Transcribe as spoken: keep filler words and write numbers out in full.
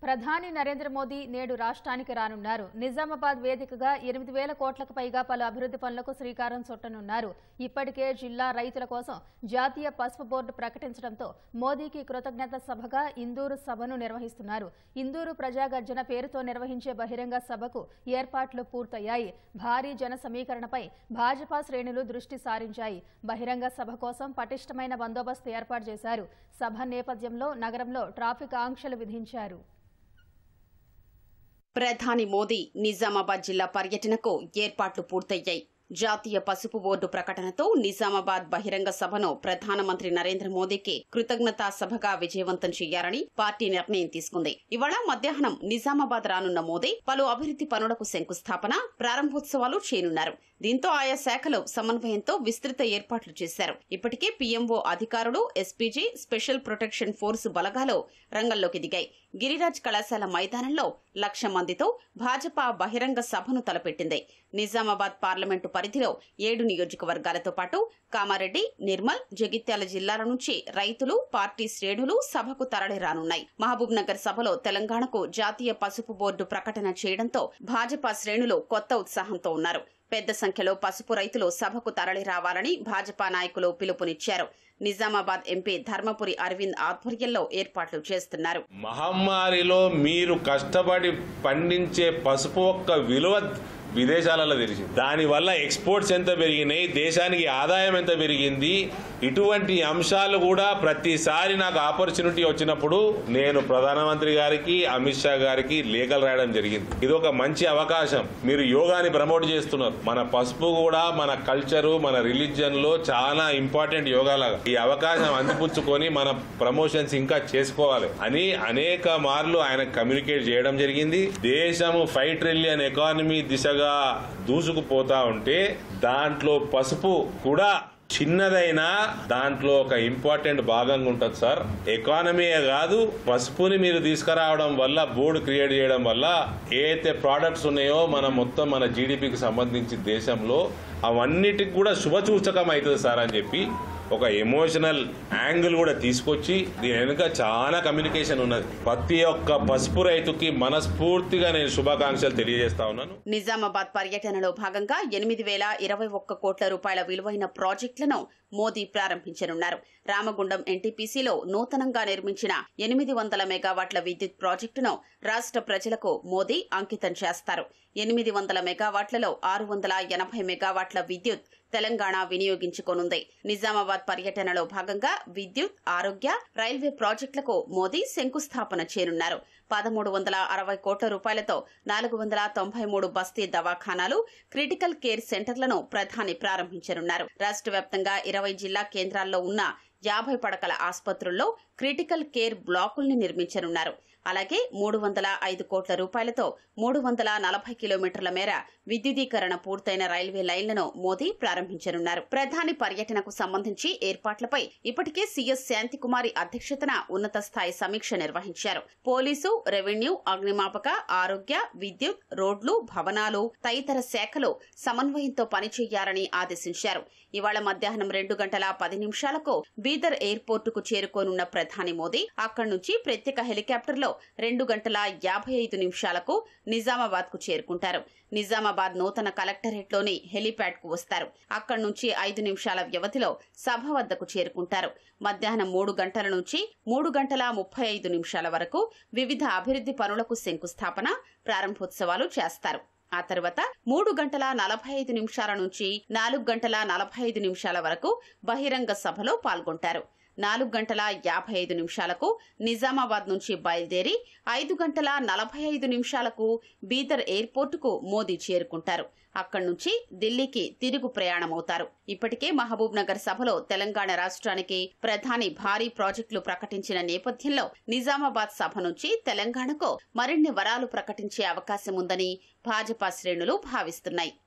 ప్రధాని నరేంద్ర మోదీ నేడు రాష్ట్రానికి రానున్నారు. నిజామాబాద్ వేదికగా ఎనిమిది వేల కోట్లకు పైగా పలు అభివృద్ధి పనులకు శ్రీకారం చుట్టనున్నారు. ఇప్పటికే జిల్లా రైతుల కోసం జాతీయ పసుపు బోర్డు ప్రకటించడంతో మోదీకి కృతజ్ఞత సభగా ఇందూరు సభను నిర్వహిస్తున్నారు. ఇందూరు ప్రజాగర్జన పేరుతో నిర్వహించే బహిరంగ సభకు ఏర్పాట్లు పూర్తయ్యాయి. భారీ జన సమీకరణపై భాజపా శ్రేణులు దృష్టి సారించాయి. బహిరంగ సభ కోసం పటిష్టమైన బందోబస్తు ఏర్పాటు చేశారు. సభ నేపథ్యంలో నగరంలో ట్రాఫిక్ ఆంక్షలు విధించారు. ప్రధాని మోదీ నిజామాబాద్ జిల్లా పర్యటనకు ఏర్పాట్లు పూర్తయ్యాయి. జాతీయ పసుపు బోర్డు ప్రకటనతో నిజామాబాద్ బహిరంగ సభను ప్రధానమంత్రి నరేంద్ర మోదీకి కృతజ్ఞతా సభగా విజయవంతం చేయాలని పార్టీ నిర్ణయం తీసుకుంది. ఇవాళ మధ్యాహ్నం నిజామాబాద్ రానున్న మోదీ పలు అభివృద్ధి పనులకు శంకుస్థాపన, ప్రారంభోత్సవాలు చేయనున్నారు. దీంతో ఆయా శాఖలు సమన్వయంతో విస్తృత ఏర్పాట్లు చేశారు. ఇప్పటికే పీఎంఓ అధికారులు, ఎస్పీజీ, స్పెషల్ ప్రొటెక్షన్ ఫోర్సు బలగాలు రంగంలోకి దిగాయి. గిరిరాజ్ కళాశాల మైదానంలో లక్ష మందితో భాజపా బహిరంగ సభను తలపెట్టింది. నిజామాబాద్ పార్లమెంటు పరిధిలో ఏడు నియోజకవర్గాలతో పాటు కామారెడ్డి, నిర్మల్, జగిత్యాల జిల్లాల నుంచి రైతులు, పార్టీ శ్రేణులు సభకు తరలి రానున్నాయి. మహబూబ్ నగర్ సభలో తెలంగాణకు జాతీయ పసుపు బోర్డు ప్రకటన చేయడంతో భాజపా శ్రేణులు కొత్త ఉత్సాహంతో ఉన్నారు. పెద్ద సంఖ్యలో పసుపు రైతులు సభకు తరలి రావాలని భాజపా నాయకులు పిలుపునిచ్చారు. నిజామాబాద్ ఎంపీ ధర్మపురి అరవింద్ ఆధ్వర్యంలో ఏర్పాట్లు చేస్తున్నారు. మహమ్మారిలో మీరు కష్టపడి పండించే పసుపు యొక్క విలువ విదేశాలలో తెలిసింది. దానివల్ల ఎక్స్పోర్ట్స్ ఎంత పెరిగినాయి, దేశానికి ఆదాయం ఎంత పెరిగింది, ఇటువంటి అంశాలు కూడా ప్రతిసారి నాకు ఆపర్చునిటీ వచ్చినప్పుడు నేను ప్రధానమంత్రి గారికి, అమిత్ షా గారికి లేఖలు రాయడం జరిగింది. ఇది ఒక మంచి అవకాశం. మీరు యోగాని ప్రమోట్ చేస్తున్నారు. మన పసుపు కూడా మన కల్చరు, మన రిలీజియన్ లో చాలా ఇంపార్టెంట్ యోగాలాగా. ఈ అవకాశం అందిపుచ్చుకొని మన ప్రమోషన్స్ ఇంకా చేసుకోవాలి అని అనేక మార్లు ఆయన కమ్యూనికేట్ చేయడం జరిగింది. దేశము ఫైవ్ ట్రిలియన్ ఎకానమీ దిశగా దూసుకుపోతా ఉంటే దాంట్లో పసుపు కూడా చిన్నదైనా దాంట్లో ఒక ఇంపార్టెంట్ భాగంగా ఉంటుంది సార్. ఎకానమీయే కాదు, పసుపుని మీరు తీసుకురావడం వల్ల, బోర్డు క్రియేట్ చేయడం వల్ల ఏదైతే ప్రోడక్ట్స్ ఉన్నాయో మన మొత్తం మన జీడిపికి సంబంధించి దేశంలో అవన్నిటికి కూడా శుభసూచకం అవుతుంది సార్ అని చెప్పి ఒక ఎమోషనల్ యాంగిల్ కూడా తీసుకొచ్చి దీని వెనుక చాలా కమ్యూనికేషన్ ఉన్నది. ప్రతి ఒక్క పసుపు రైతుకి మనస్ఫూర్తిగా నేను శుభాకాంక్షలు తెలియజేస్తా ఉన్నాను. నిజామాబాద్ పర్యటనలో భాగంగా ఎనిమిది వేల ఇరవై ఒక్క కోట్ల రూపాయల విలువైన ప్రాజెక్టులను మోదీ ప్రారంభించనున్నారు. రామగుండం ఎన్టీపీసీలో నూతనంగా నిర్మించిన ఎనిమిది వందల మెగావాట్ల విద్యుత్ ప్రాజెక్టును రాష్ట్ర ప్రజలకు మోదీ అంకితం చేస్తారు. ఎనిమిది వందల మెగావాట్లలో ఆరు వందల ఎనభై మెగావాట్ల విద్యుత్ తెలంగాణ వినియోగించుకోనుంది. నిజామాబాద్ పర్యటనలో భాగంగా విద్యుత్, ఆరోగ్య, రైల్వే ప్రాజెక్టులకు మోదీ శంకుస్థాపన చేయనున్నారు. పదమూడు వందల అరవై కోట్ల రూపాయలతో నాలుగు వందల తొంభై మూడు బస్తీ దవాఖానాలు, క్రిటికల్ కేర్ సెంటర్లను ప్రధాని ప్రారంభించనున్నారు. రాష్ట్ర వ్యాప్తంగా ఇరవై జిల్లా కేంద్రాల్లో ఉన్న యాభై పడకల ఆసుపత్రుల్లో క్రిటికల్ కేర్ బ్లాకుల్ని నిర్మించనున్నారు. అలాగే మూడు వందల ఐదు కోట్ల రూపాయలతో మూడు వందల నలభై కిలోమీటర్ల మేర విద్యుదీకరణ పూర్తయిన రైల్వే లైన్లను మోదీ ప్రారంభించనున్నారు. ప్రధాని పర్యటనకు సంబంధించి ఏర్పాట్లపై ఇప్పటికే సీఎస్ శాంతికుమారి అధ్యక్షతన ఉన్నత స్థాయి సమీక్ష నిర్వహించారు. పోలీసు, రెవెన్యూ, అగ్నిమాపక, ఆరోగ్య, విద్యుత్, రోడ్లు, భవనాలు తదితర శాఖలు సమన్వయంతో పనిచేయాలని ఆదేశించారు. ఇవాళ మధ్యాహ్నం రెండు గంటల పది నిమిషాలకు బీదర్ ఎయిర్పోర్టుకు చేరుకోనున్న ప్రధాని మోదీ అక్కడి నుంచి ప్రత్యేక హెలికాప్టర్లో రెండు గంటల యాభై ఐదు నిమిషాలకు నిజామాబాద్ కు చేరుకుంటారు. నిజామాబాద్ నూతన కలెక్టరేట్లోని హెలీప్యాడ్ కు వస్తారు. అక్కడి నుంచి ఐదు నిమిషాల వ్యవధిలో సభ వద్దకు చేరుకుంటారు. మధ్యాహ్నం మూడు గంటల నుంచి మూడు గంటల ముప్పై ఐదు నిమిషాల వరకు వివిధ అభివృద్ధి పనులకు శంకుస్థాపన, ప్రారంభోత్సవాలు చేస్తారు. ఆ తర్వాత మూడు గంటల నలభై ఐదు నిమిషాల నుంచి నాలుగు గంటల నలభై ఐదు నిమిషాల వరకు బహిరంగ సభలో పాల్గొంటారు. నాలుగు గంటల యాభై ఐదు నిమిషాలకు నిజామాబాద్ నుంచి బయలుదేరి ఐదు గంటల నలభై ఐదు నిమిషాలకు బీదర్ ఎయిర్పోర్టుకు మోదీ చేరుకుంటారు. అక్కడి నుంచి ఢిల్లీకి తిరుగు ప్రయాణమవుతారు. ఇప్పటికే మహబూబ్ నగర్ సభలో తెలంగాణ రాష్ట్రానికి ప్రధాని భారీ ప్రాజెక్టులు ప్రకటించిన నేపథ్యంలో నిజామాబాద్ సభ నుంచి తెలంగాణకు మరిన్ని వరాలు ప్రకటించే అవకాశం ఉందని భాజపా శ్రేణులు భావిస్తున్నాయి.